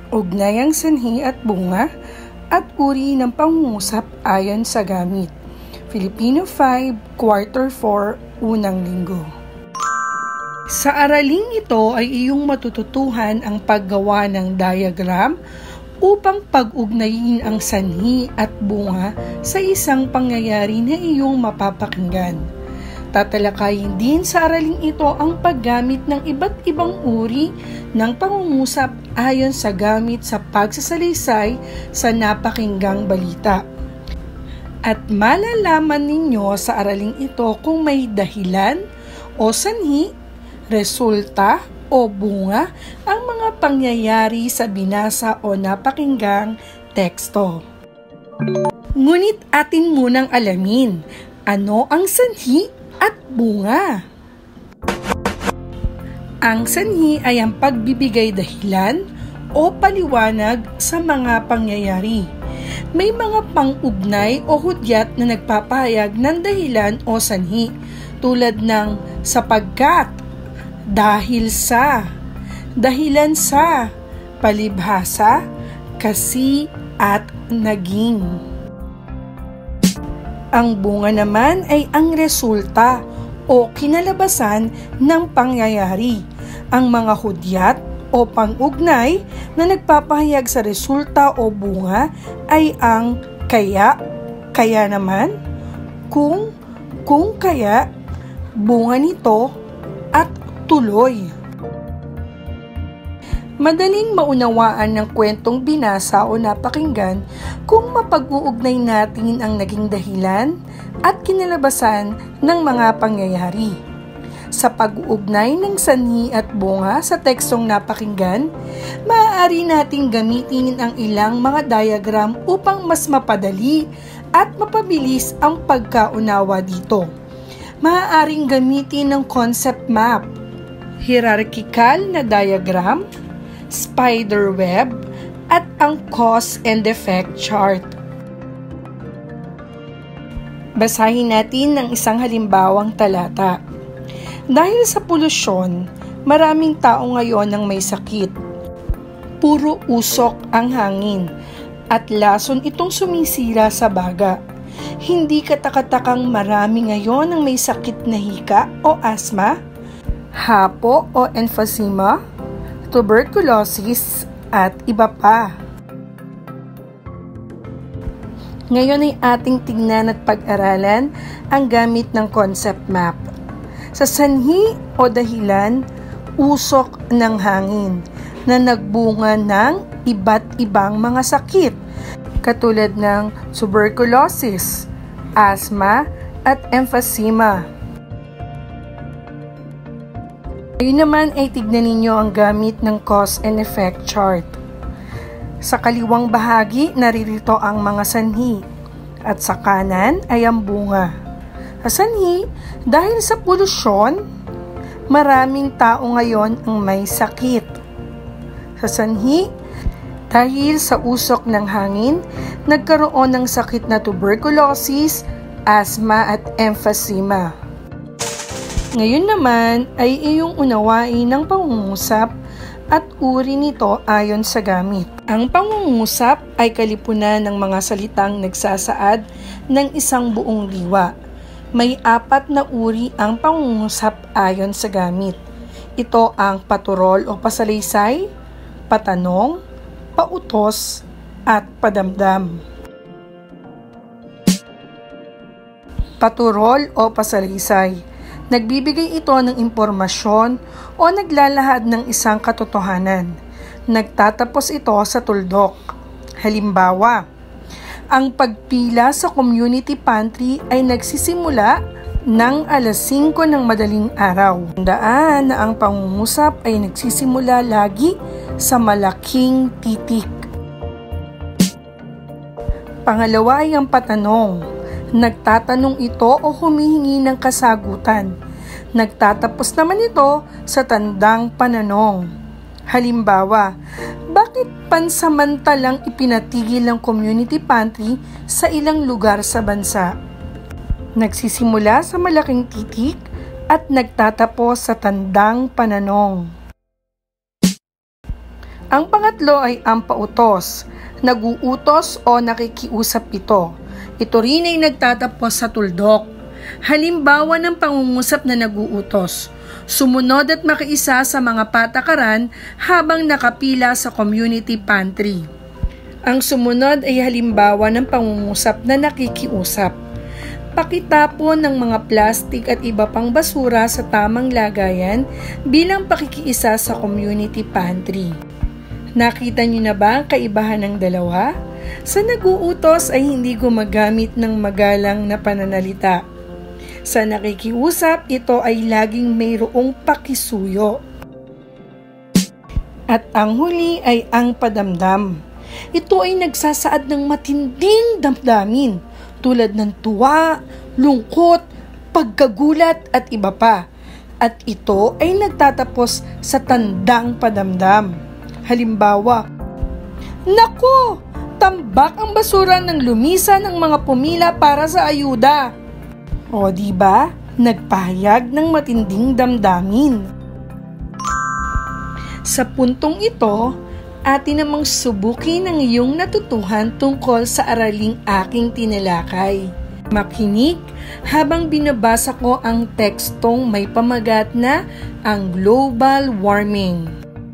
Ugnayang sanhi at bunga at uri ng pangungusap ayon sa gamit. Filipino 5, Quarter 4, Unang Linggo. Sa araling ito ay iyong matututuhan ang paggawa ng diagram upang pag-ugnayin ang sanhi at bunga sa isang pangyayari na iyong mapapakinggan. Tatalakayin din sa araling ito ang paggamit ng iba't ibang uri ng pangungusap ayon sa gamit sa pagsasalaysay sa napakinggang balita. At malalaman ninyo sa araling ito kung may dahilan o sanhi, resulta o bunga ang mga pangyayari sa binasa o napakinggang teksto. Ngunit atin munang alamin, ano ang sanhi at bunga? Ang sanhi ay ang pagbibigay dahilan o paliwanag sa mga pangyayari. May mga pang-ugnay o hudyat na nagpapahayag ng dahilan o sanhi tulad ng sapagkat, dahil sa, dahilan sa, palibhasa, kasi at naging. Ang bunga naman ay ang resulta o kinalabasan ng pangyayari. Ang mga hudyat o pang-ugnay na nagpapahayag sa resulta o bunga ay ang kaya, kaya naman, kung kaya, bunga nito, at tuloy. Madaling maunawaan ng kwentong binasa o napakinggan kung mapag-uugnay natin ang naging dahilan at kinalabasan ng mga pangyayari. Sa pag-uugnay ng sanhi at bunga sa tekstong napakinggan, maaari nating gamitin ang ilang mga diagram upang mas mapadali at mapabilis ang pagkaunawa dito. Maaaring gamitin ng concept map, hierarchical na diagram, spider web, at ang cause and effect chart. Basahin natin ng isang halimbawang talata. Dahil sa polusyon, maraming tao ngayon ang may sakit. Puro usok ang hangin at lason itong sumisira sa baga. Hindi katakatakang marami ngayon ang may sakit na hika o asma, hapo o emphysema, tuberculosis, at iba pa. Ngayon ay ating tingnan at pag-aralan ang gamit ng concept map. Sa sanhi o dahilan, usok ng hangin na nagbunga ng iba't ibang mga sakit katulad ng tuberculosis, asthma, at emphysema. Ngayon naman ay tignan ninyo ang gamit ng cause and effect chart. Sa kaliwang bahagi, naririto ang mga sanhi at sa kanan ay ang bunga. Sa sanhi, dahil sa polusyon, maraming tao ngayon ang may sakit. Sa sanhi, dahil sa usok ng hangin, nagkaroon ng sakit na tuberculosis, asthma at emphysema. Ngayon naman ay iyong unawain ng pangungusap at uri nito ayon sa gamit. Ang pangungusap ay kalipunan ng mga salitang nagsasaad ng isang buong diwa. May 4 na uri ang pangungusap ayon sa gamit. Ito ang paturol o pasalaysay, patanong, pautos, at padamdam. Paturol o pasalaysay. Nagbibigay ito ng impormasyon o naglalahad ng isang katotohanan. Nagtatapos ito sa tuldok. Halimbawa, ang pagpila sa community pantry ay nagsisimula ng alas 5 ng madaling araw. Tandaan na ang pangungusap ay nagsisimula lagi sa malaking titik. Pangalawa ay ang patanong. Nagtatanong ito o humihingi ng kasagutan. Nagtatapos naman ito sa tandang pananong. Halimbawa, bakit pansamantalang ipinatigil ng community pantry sa ilang lugar sa bansa? Nagsisimula sa malaking titik at nagtatapos sa tandang pananong. Ang pangatlo ay ang pautos. Naguutos o nakikiusap ito. Ito rin ay nagtatapos sa tuldok. Halimbawa ng pangungusap na naguutos: sumunod at makiisa sa mga patakaran habang nakapila sa community pantry. Ang sumunod ay halimbawa ng pangungusap na nakikiusap: pakitapon ng mga plastik at iba pang basura sa tamang lagayan bilang pakikiisa sa community pantry. Nakita niyo na ba ang kaibahan ng dalawa? Sa naguutos ay hindi gumagamit ng magalang na pananalita. Sa nakikiusap, ito ay laging mayroong pakisuyo. At ang huli ay ang padamdam. Ito ay nagsasaad ng matinding damdamin tulad ng tuwa, lungkot, pagkagulat at iba pa. At ito ay nagtatapos sa tandang padamdam. Halimbawa, "Naku! Tambak ang basura ng lumisa ng mga pumila para sa ayuda." O diba? Nagpahayag ng matinding damdamin. Sa puntong ito, atin namang subukin ang iyong natutuhan tungkol sa araling aking tinalakay. Makinig habang binabasa ko ang tekstong may pamagat na ang global warming.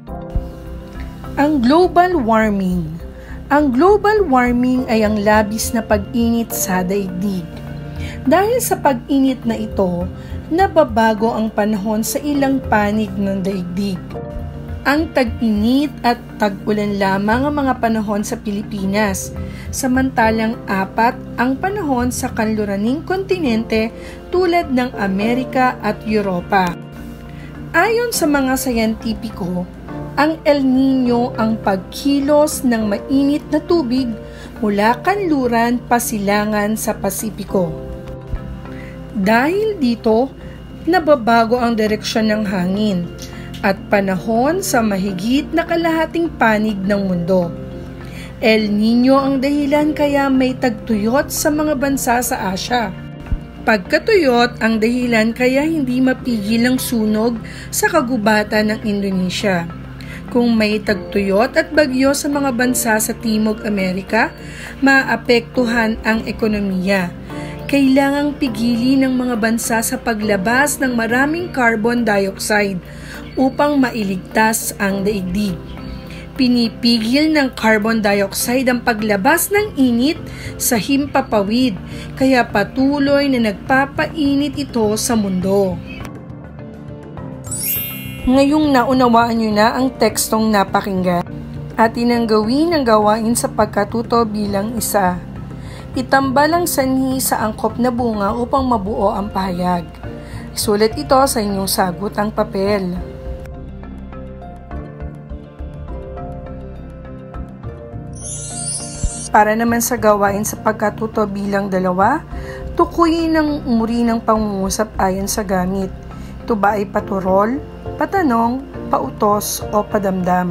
Ang global warming. Ang global warming ay ang labis na pag-init sa daigdig. Dahil sa pag-init na ito, nababago ang panahon sa ilang panig ng daigdig. Ang tag-init at tag-ulan lamang ang mga panahon sa Pilipinas, samantalang 4 ang panahon sa kanluraning kontinente tulad ng Amerika at Europa. Ayon sa mga sayantipiko, ang El Niño ang pagkilos ng mainit na tubig mula kanluran pasilangan sa Pasipiko. Dahil dito, nababago ang direksyon ng hangin at panahon sa mahigit na kalahating panig ng mundo. El Niño ang dahilan kaya may tagtuyot sa mga bansa sa Asya. Pagkatuyot ang dahilan kaya hindi mapigil ang sunog sa kagubatan ng Indonesia. Kung may tagtuyot at bagyo sa mga bansa sa Timog Amerika, maapektuhan ang ekonomiya. Kailangang pigilin ng mga bansa sa paglabas ng maraming carbon dioxide upang mailigtas ang daigdig. Pinipigil ng carbon dioxide ang paglabas ng init sa himpapawid, kaya patuloy na nagpapainit ito sa mundo. Ngayong naunawaan nyo na ang tekstong napakinggan, atin ang gawin ang gawain sa pagkatuto bilang isa. Itambal ang sanhi sa angkop na bunga upang mabuo ang pahayag. Isulat ito sa inyong sagutang papel. Para naman sa gawain sa pagkatuto bilang 2, tukuyin ang uri ng pangungusap ayon sa gamit. Ito ba ay paturol, patanong, pautos o padamdam?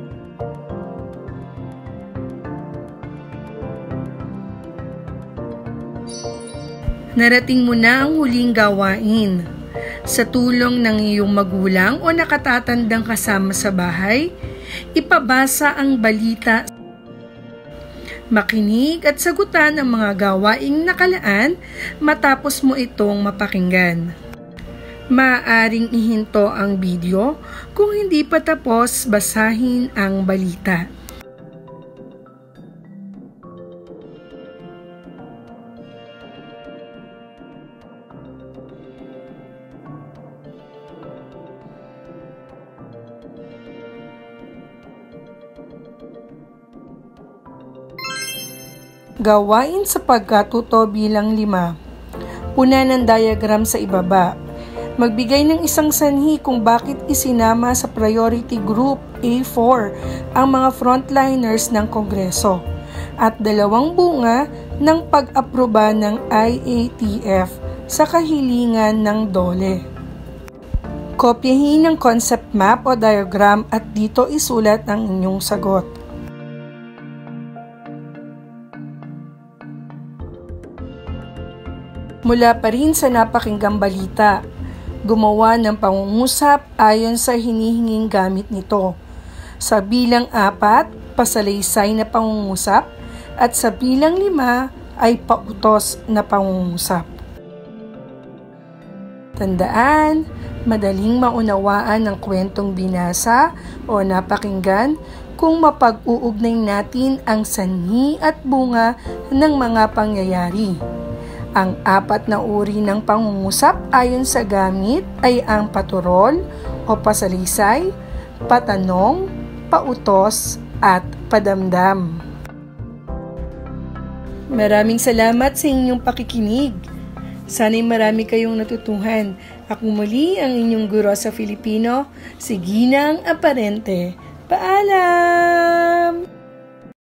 Narating mo na ang huling gawain. Sa tulong ng iyong magulang o nakatatandang kasama sa bahay, ipabasa ang balita. Makinig at sagutan ang mga gawaing nakalaan matapos mo itong mapakinggan. Maaaring ihinto ang video kung hindi pa tapos basahin ang balita. Gawain sa pagkatuto bilang 5. Puna ng diagram sa ibaba. Magbigay ng isang sanhi kung bakit isinama sa Priority Group A4 ang mga frontliners ng Kongreso at 2 bunga ng pag-aproba ng IATF sa kahilingan ng DOLE. Kopyahin ang concept map o diagram at dito isulat ang inyong sagot. Mula pa rin sa napakinggang balita, gumawa ng pangungusap ayon sa hinihinging gamit nito. Sa bilang 4, pasalaysay na pangungusap. At sa bilang 5 ay pautos na pangungusap. Tandaan, madaling maunawaan ng kwentong binasa o napakinggan kung mapag-uugnay natin ang sanhi at bunga ng mga pangyayari. Ang 4 na uri ng pangungusap ayon sa gamit ay ang paturol o pasalaysay, patanong, pautos, at padamdam. Maraming salamat sa inyong pakikinig. Sana'y marami kayong natutuhan. Ako muli ang inyong guro sa Filipino, si Ginang Aparente. Paalam!